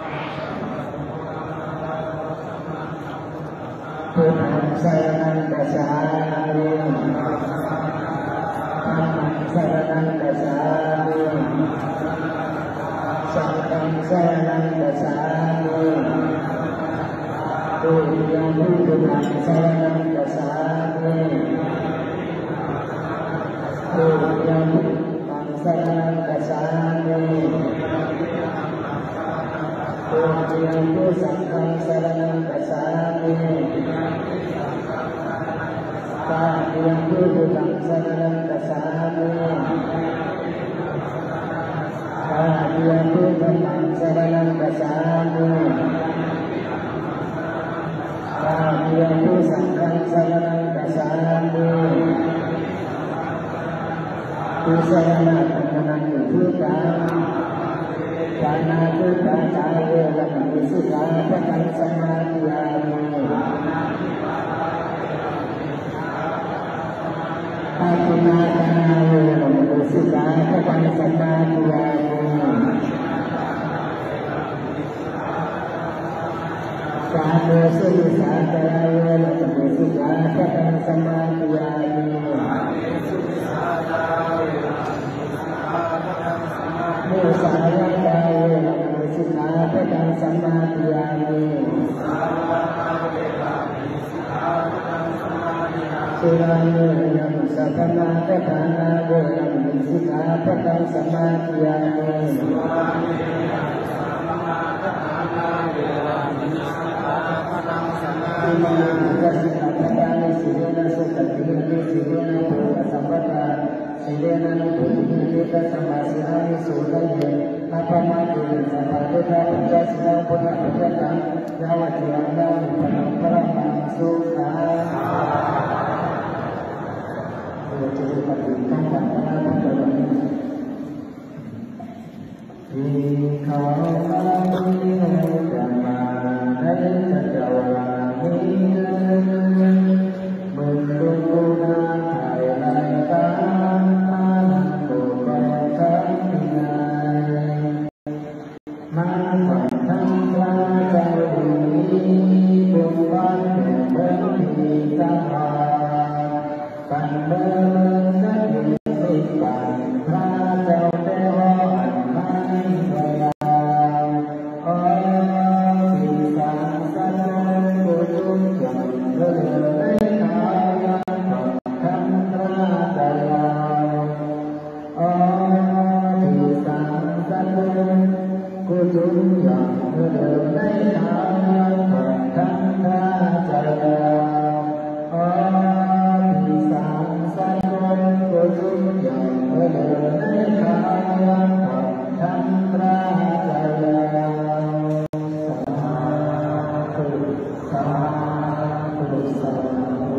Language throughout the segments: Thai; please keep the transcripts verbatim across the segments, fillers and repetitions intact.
พุทธังสรณังคัจฉามิธัมมังสรณังคัจฉามิสังฆังสรณังคัจฉามิตุติยมปิพุทธังสรณังคัจฉามิตุติยมปิธังสรณังคัจฉามิตุติยมปิสังฆังสรณังคัจฉามิตาติยมปิพุทธังสรณังคัจฉามิตาติยมปิธัมมังสรณังคัจฉามิตาติยมปิสังฆังสรณังคัจฉามิตุสรณะธรรมนังพุทธังปานาติปาตาเวรมณีสิกขาปะทังสมาธิยามิอาทินาทานาเวรมณีสิกขาปะทังสมาธิยามิสาโมสุริสาตาเวรมณีสิกขาปะทังสมาธิยามิมุสาวาทาเวรมณีสิกขาปะทังสมาธิยามิสุราเมรยสัพพมาทฐานาเวรมณีสิกขาปะทังสมาธิยามิอิมานิกัสสิกขาปะนิสิเรนะสุขตินิสิเรนะโภคสัมปทาสิเรนะนุภุติเตตัสสมาสิหานิโสไลเยอะปะมาตุสัพพะเตถะปัญจสิกขาพุทธปัจจตังยาวะจิรังยามิปังปะมังสุขังโอเจปฏิตังปัญญาปัจจตังอิขะมังนิจัมมานัยจัจวามิมุนตุกุณาไทยไลกามานังโกเปคัมมินามาปันทังปราจาริปุปปันเบมิตังหาปันเบนัสสิปันพระเจ้าเทวะอันไม่ไว้ลาโอสิสังสัจจุจุจังเลิศในกายปันทังพระเจ้าโอสิสังสัจจุจุจังเลิศในกายปันทังพระเจ้าโอสิสังสัจจุจุจังเลิศในกายปันทังพระเจ้าสาธุสาธุสาธุ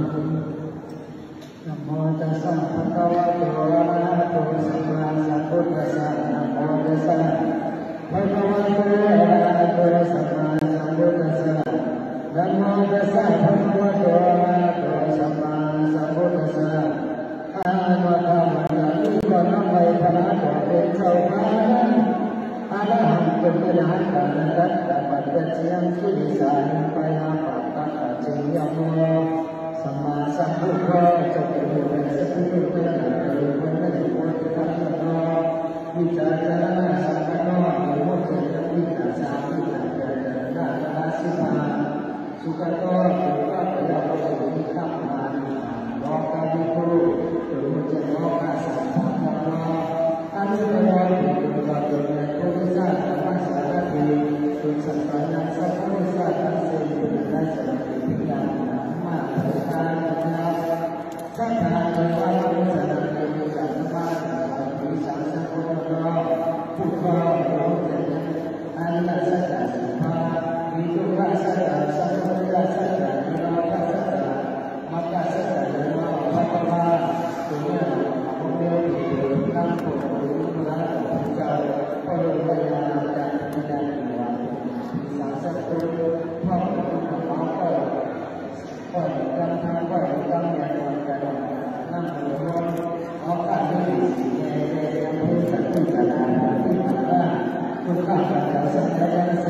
นะโมตัสสะภะคะวะโตอะระหะโตสัมมาสัมพุทธัสสะนะโมตัสสะภะคะวะโตอะระหะโตสัมมาสัมพุทธัสสะนะโมตัสสะภะคะวะโตอะระหะโตสัมมาสัมพุทธัสสะอานุภาพะนิโกนังไวพระโตเป็นเจ้าพระอะระหังเป็นพระหันตันตัตตะปัจจเสียงสุริสานไปหาปัตตะปัจจยโมสัมมาสัมพุทโธจะเป็นผู้เป็นสัพพุทธะเป็นผู้เป็นสุโขทัสสะวิจารณะสัพพะโนวิมุตติวิปัสสนาวิปัสสนานาสิมาสุขโตสุขะปะยะโสวิคัมมานิโลกาภิภูตุมุจโลกาสัพพะโนอานุโมทิตุตะตุเนโพธิสัตว์มัสสะติสุสัพพะนัสสะโพธิสัตว์เสตุนัสสะติยานะมาภะทานะสัทธาตุวะโสสะนะเตจัมมาสัพพิสังสะโพธิโนพุทโธโลเจนะอันนัสสะสัพพะวิตุรัสสะสัพพะยัสสะนิโรธาสสะมัคคะสสะนิโรธาภวะตุเนโมเมตินัมโพธินะเจ้าพระองค์ได้มาจากที่ใดมาสังสัตตุพระองค์ของเราก็ก็กันทางก็ตั้งอย่างกันนั่งหัวเอาการที่สิ่งใดๆผู้สัตย์ผู้ศรัทธาผู้ศรัทธาคุณข้าพเจ้าสัตย์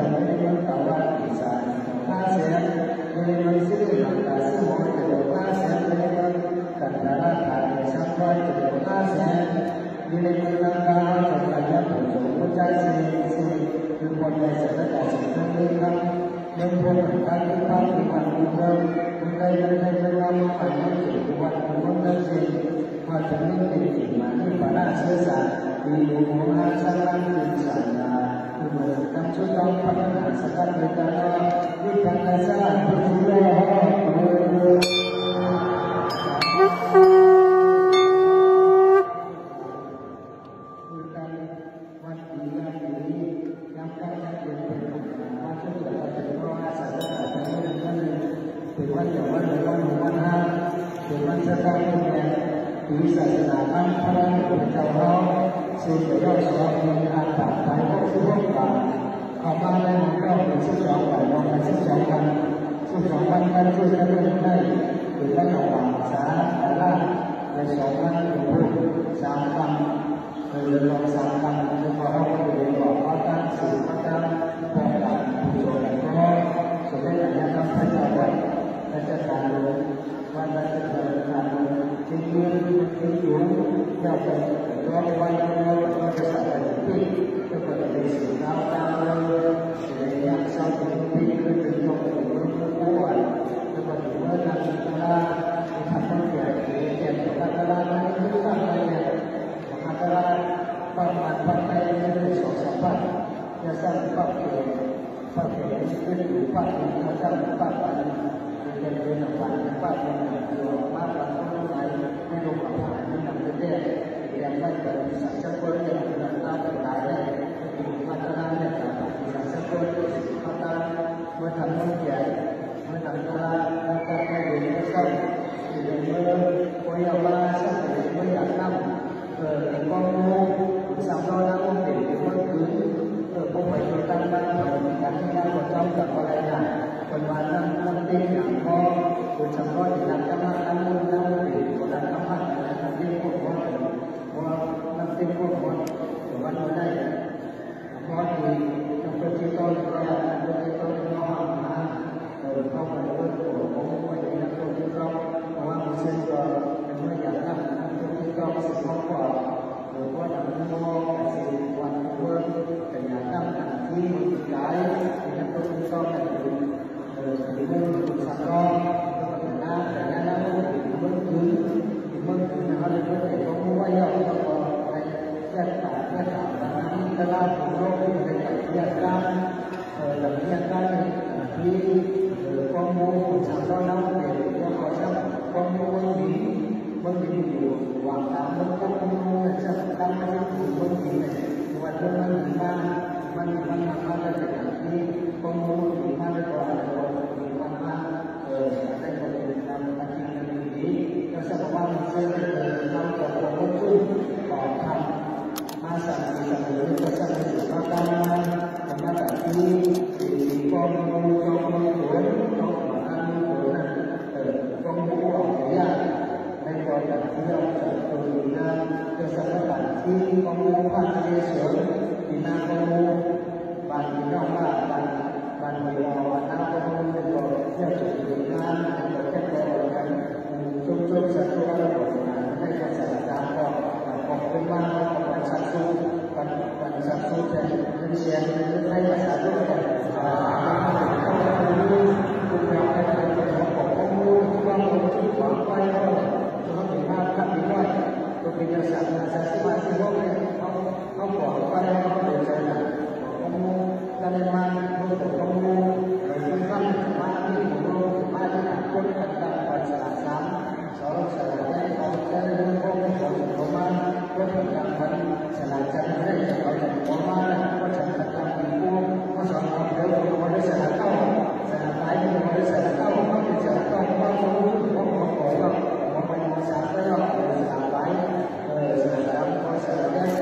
Hãy subscribe cho kênh Ghiền Mì Gõ để không bỏ lỡ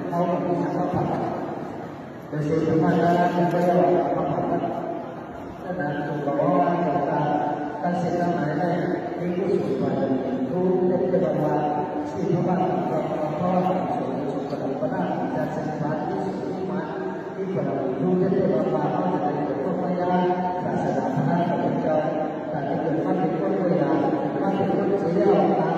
mau bisa apa dari pemahaman beliau apa dan bahwa kita kasih nama ini itu itu dari bahwa si Tuhan Allah sudah pernah dan sesuatu semua itu juga dari bahwa dari kepercayaan rasa damai kepada dan itu pasti kepercayaan pasti kepercayaan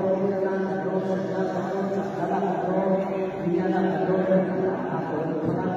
Terima kasih.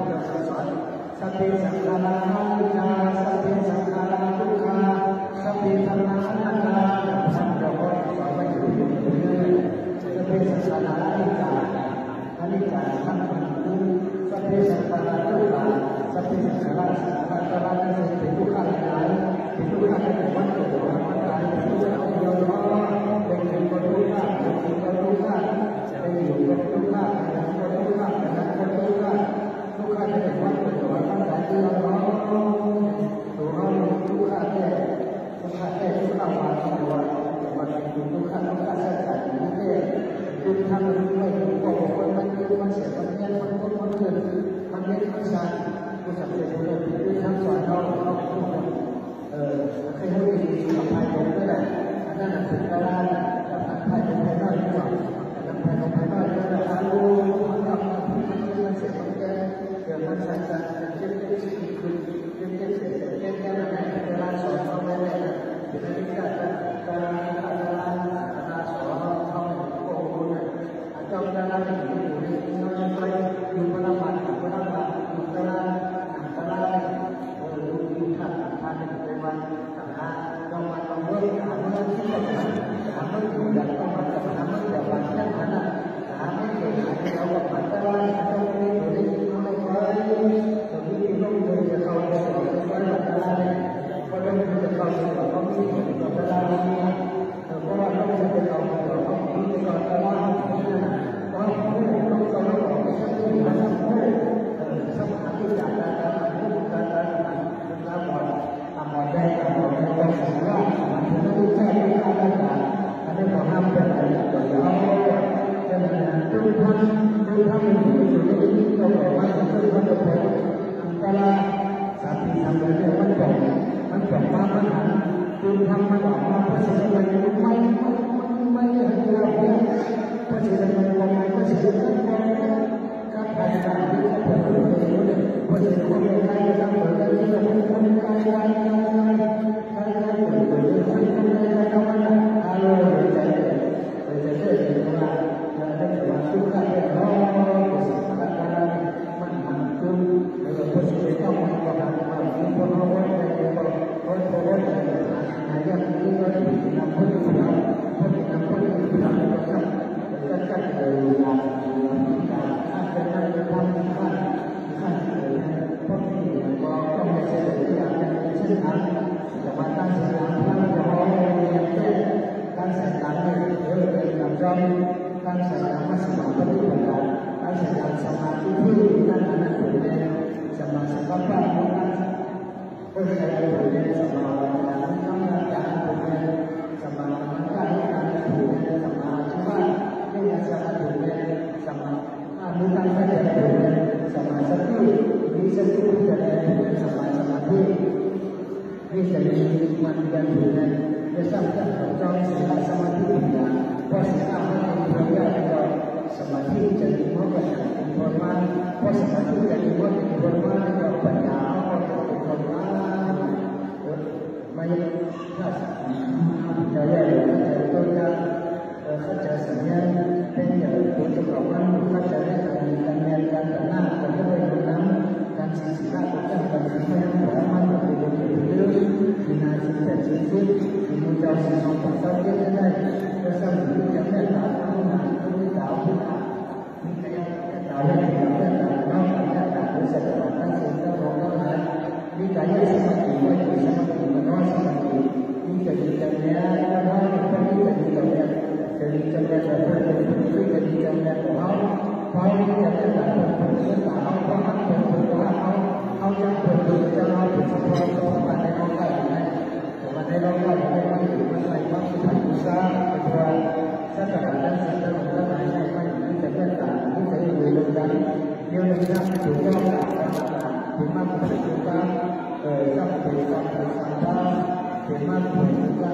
อยู่ทุกขั้นทุกขั้นสักการนี้เองคือทำด้วยตัวคนมันเยอะมันเสียมันเงี้ยมันคนมันเกิดมันเงี้ยมันชาผู้สังเกตผู้เรียนผู้ทำสอนเราเราทุกคนเออเคยให้ดีกับภายในด้วยแหละนั่นแหละถึงเวลากับภายในภายนอกดีกว่ากับภายในภายนอกก็จะรู้มันทำมันเสียมันเงี้ยเกิดมันสั่นสั่นเจ็บเจ็บสิ่งคือเจ็บเจ็บเสียเจ็บเจ็บแค่ไหนเวลาสอนเราไม่ได้เป็นอะไรที่การการการการสอนเราเขาโอ้โหเนี่ยจำได้แล้วอยู่ในเราจะไปอยู่พลังมันพลังมันอยู่พลังพลังเออดูดีค่ะทานเป็นวันสังฆาเรามาทำด้วยหาเงินที่จะหาเงินอยู่อย่างต้องมาจะหาเงินแบบวันนั้นนั้นหาไม่เก่งเราแบบมันจะว่าเราไม่ได้อยู่ในไม่ค่อยตรงนี้ต้องเลยจะเข้าไปสอนไม่ค่อยหลับตาเลยเพราะเราไม่จะเข้าไปสอนเขาไม่ถึงหลับตาเลยเพราะว่าเราไม่ได้เข้าไปสอนเขาไม่ถึงหลับตาเลยเพราะผู้ต้องสอนเราไม่ใช่ผู้ที่ทำผู้สมัครที่จะการการผู้การการการบอลทำบอลได้ทำบอลได้ก็สามารถมันไม่ได้ใช่ไม่ได้การอันนี้เราห้ามเป็นอะไรตัวเดียวดังนั้นทุกท่านทุกท่านอยู่ในที่เราบอกว่าจะเป็นคนเดียวแต่ละสามีทำอะไรเนี่ยมันบอกมันบอกว่ามันหันคุณทำมันออกมาเพราะสิ่งที่มันไม่ไม่ไม่ให้เราเห็นเพราะสิ่งที่มันมองไม่เพราะสิ่งที่มันมองการภายในที่เราเปิดเผยเนี่ยเพราะสิ่งที่มันไม่ได้ทำเปิดเผยที่เราไม่ทำการการการการการเปิดเผยที่มันไม่ได้ทำมันอารมณ์ใจใจใจใจว่าเราได้มาสู้กันแล้วสิ่งที่การมันทำคือเราเพราะสิ่งที่ต้องมันก็ทำมาที่พวกเราไว้ในตัวคนพวกเราในอย่างที่เราได้ยินนำพูดถึงเราพูดถึงนำพูดถึงเราเราจะจะจัดเลยงานการอาจจะได้ทำขั้นขั้นเลยเพราะที่มันก็ต้องไม่ใช่ที่อย่างนั้นเช่นนั้นแต่ว่าการสื่อสารท่านจะเอาเรียนเช่นการสื่อสารเนี่ยเออเป็นการจำการสื่อสารมาสมาธิที่เป็นการการสื่อสารสมาธิที่ท่านนั้นเป็นสมาธิสัมปชัญญะก็ใช้เป็นสมาธิการทำงานการเป็นสมาธิการการเป็นสมาธิว่าไม่ใช่สมาธิเป็นสมาธิการไม่ใช่เป็นสมาธิที่สติเป็นสมาสมาธิที่จะมีมันกันอยู่ในจะสร้างการจองสมาสมาธินะเพราะสิ่งที่มันเป็นเรื่องเราสมาธิจะมีมากกว่าเป็นคนมาเพราะสมาธิจะมีมากเป็นคนมาเราปัญญาเราเป็นคนมาไม่ถ้าจะเรียนจะต้องการเข้าใจสัญญาเป็นอย่างตัวจุดประมาณเข้าใจได้การการเรียนการแต่งหน้าการเรียนนั้นการศึกษาการการการศึกษาประมาณเป็นเรื่องเรื่องที่น่าสนใจจริงๆที่มุ่งจะสร้างความเข้าใจได้จะสร้างสิ่งที่จะตามผู้นำผู้สาวผู้นำมีการดาวเรื่องการเรื่องการน้อมการการรู้สึกของทั้งสิ่งทั้งปวงทั้งหลายมีการยึดสมาธิไว้ในสมาธิมันน้อยสมาธิมีจะมีจะเนี้ยแล้วน้อยคนที่จะมีจะเนี้ยจะมีจะเนี้ยจะเป็นคนที่จะมีจะเนี้ยของเขาเขาจะเป็นแบบคนที่สาวเขาเขาเป็นคนที่เขาเขาจะเป็นคนที่จะเราเป็นคนที่เขามาในโลกใบนี้มาในโลกใบนี้มันอยู่มันไหลมันสุภาพบุรุษเป็นตัวสัจจะนั้นสัจจะนั้นไหลในมันที่จะเป็นตาที่จะอยู่ในดังเรื่องนี้นะถึงยอดถึงมากถึงการเอ่อจับถึงการถึงสัมผัสถึงมากถึงการ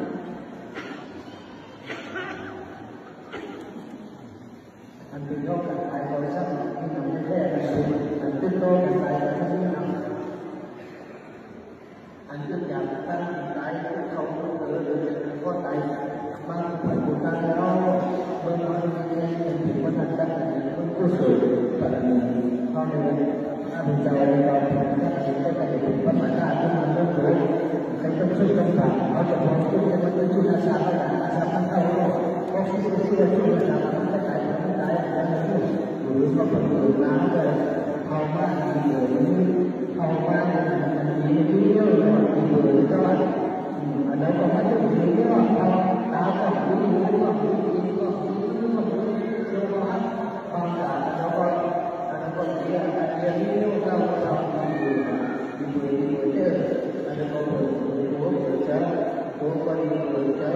อันเป็นโลกการไปบริษัทที่ทำให้แค่อันเป็นอันเป็นโลกการไปที่ทำอันเป็นอย่างตั้งใจเขาเออเออก็ใจมากกว่าบุญตาเราเมื่อเราเป็นถึงวันนั้นได้เป็นผู้สื่อปฏิบัติเขาเนี่ยถ้าเป็นใจเราถ้าเป็นก็จะเป็นปัญหาที่มันเรื่องเลยใครต้องช่วยกันผ่านเขาจะมองช่วยกันมันจะช่วยอาสาอะไรอาสาทั้งเขาเขาช่วยช่วยช่วยช่วยอาสาทั้งใจทั้งใจทั้งใจหรือก็เป็นหรือน้ำเลยเอาบ้านดีเลยเอาบ้านดีดีเยอะเลยดีเลยก็อันนั้นก็ไม่ต้องดีเยอะเอาตาก็ดีดีก็ดีดีก็ดีก็ดีเรียกว่าความสะอาดแล้วก็อันนั้นก็ดีอันนี้ดีเราเราดีดีดีดีเจออันนั้นก็ดีดีดีเจอตัวก็ดีดีเจอ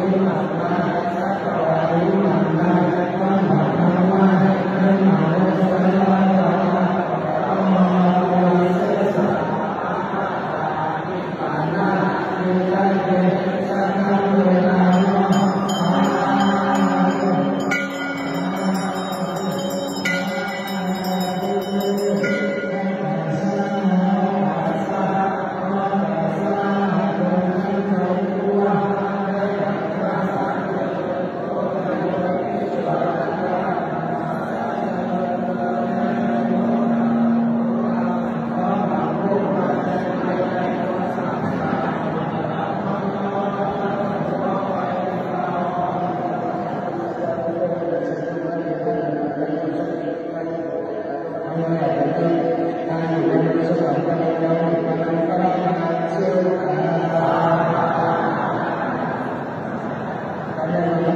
Amen.